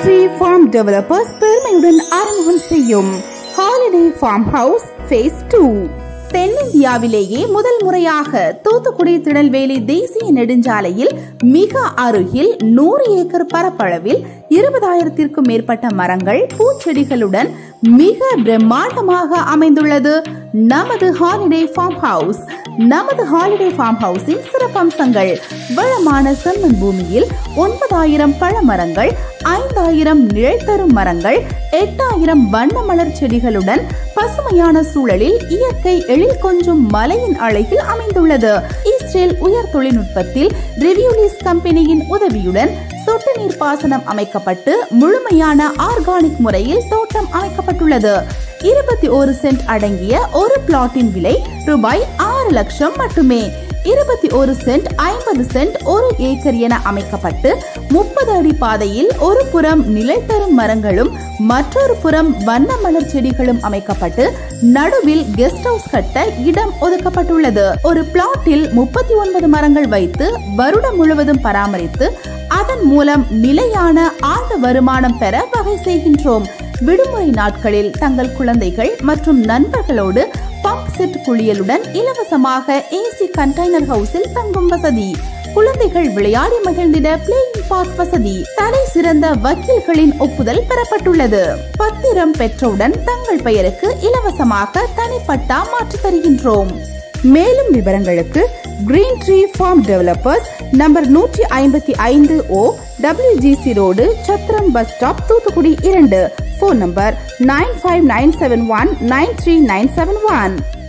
Tree farm developers பெருமையுடன் அறிமுகம் செய்யும் ஹாலிடே ஃபார்ம் ஹவுஸ் ஃபேஸ் 2. தென்னிந்தியாவிலேயே முதல் முறையாக தூத்துக்குடி திருநெல்வேலி தேசிய நெடுஞ்சாலையில் மிக அருகில் 100 ஏக்கர் பரப்பளவில் 20,000க்கும் மேற்பட்ட மரங்கள் பூச்செடிகளுடன் மிக பிரம்மாண்டமாக அமைந்துள்ளது நமது ஹாலிடே ஃபார்ம் ஹவுஸ். நமது ஹாலிடே ஃபார்ம் ஹவுஸின் சிறப்பம்சங்கள்: வளமான செம்மண் பூமியில் 9,000 பழமரங்கள், 5,000 நிழல் தரும் மரங்கள், 8,000 வண்ண மலர் செடிகளுடன் பசுமையான சூழலில் இயற்கை எழில் கொஞ்சும் மலையின் அழகில் அமைந்துள்ளது. இஸ்ரேல் உயர் தொழில்நுட்பத்தில் ரிவியூலிஸ் கம்பெனியின் உதவியுடன் சொட்டு நீர் பாசனம் அமைக்கப்பட்டு முழுமையான ஆர்கானிக் முறையில் தோட்டம் அமைக்கப்பட்டுள்ளது. 21 சென்ட் அடங்கிய ஒரு பிளாட்டின் விலை ரூபாய் 6 லட்சம் மட்டுமே. 21 சென்ட் 50 சென்ட் ஒரு ஏக்கர் என அமைக்கப்பட்டு 30 அடி பாதையில் ஒரு புறம் நிழல் தரும் மரங்களும் மற்றொரு புறம் வண்ண மலர் செடிகளும் அமைக்கப்பட்டு நடுவில் கெஸ்ட் ஹவுஸ் கட்ட இடம் ஒதுக்கப்பட்டுள்ளது. ஒரு பிளாட்டில் 39 மரங்கள் வைத்து வருடம் முழுவதும் பராமரித்து அதன் மூலம் நிலையான ஆழ்ந்த வருமானம் பெற வகை செய்கின்றோம். விடுமுறை நாட்களில் தங்கள் குழந்தைகள் மற்றும் நண்பர்களோடு பம்ப் செட் குளியலுடன் இலவசமாக ஏசி கண்டெய்னர் ஹவுஸில் தங்கும் வசதி, குழந்தைகள் விளையாடி மகிழ்ந்திட பிளேயிங் பார்க் வசதி, தலை சிறந்த வக்கீல்களின் ஒப்புதல் பெறப்பட்டுள்ளது. பத்திரம் பெற்றவுடன் தங்கள் பெயருக்கு இலவசமாக தனிப்பட்டா மாற்றி தருகின்றோம். மேலும் விவரங்களுக்கு green tree farm developers number 155O WGC road, Chathiram bus stop, Thoothukudi 2. Phone number 9597193971.